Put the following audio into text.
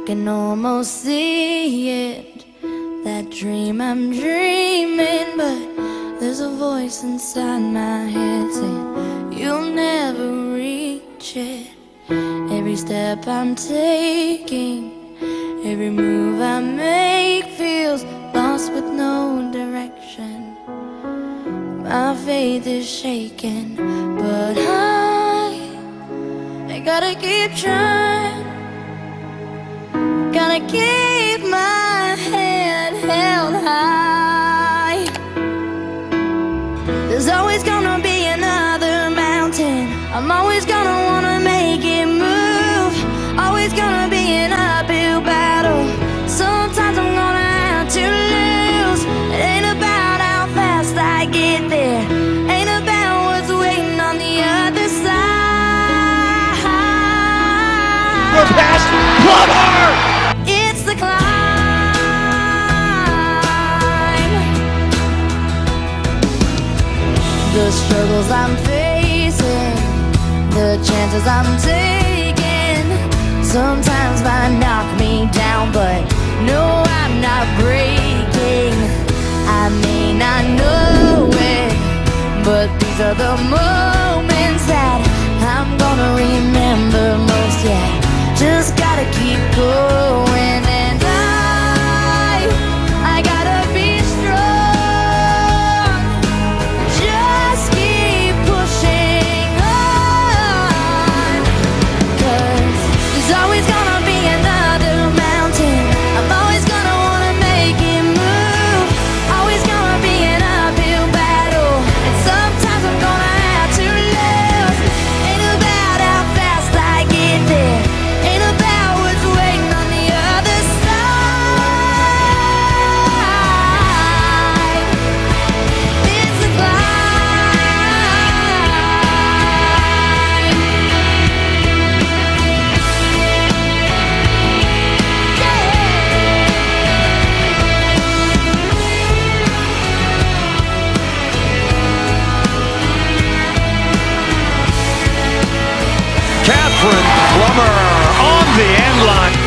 can almost see it, that dream I'm dreaming, but there's a voice inside my head saying you'll never reach it. Every step I'm taking, every move I make feels lost with no direction. My faith is shaking, but I gotta keep trying. Gotta keep my head held high. There's always gonna be another mountain. I'm always gonna wanna make it move. Always gonna be an uphill battle. Sometimes I'm gonna have to lose. It ain't about how fast I get there, ain't about what's waiting on the other side. We're past Plummer! It's the climb. The struggles I'm facing, the chances I'm taking, sometimes might knock me down, but no, I'm not breaking. I may not know it, but these are the moments that I'm gonna remember most. Yeah, just gotta keep going, and I gotta be strong. Just keep pushing on, 'cause there's always gonna be another mountain. I'm always gonna wanna make it move. Always gonna be an uphill battle, and sometimes I'm gonna have to lose. Ain't about how fast I get there, ain't about what's waiting on the other side. It's a climb. Kathryn Plummer on the end line.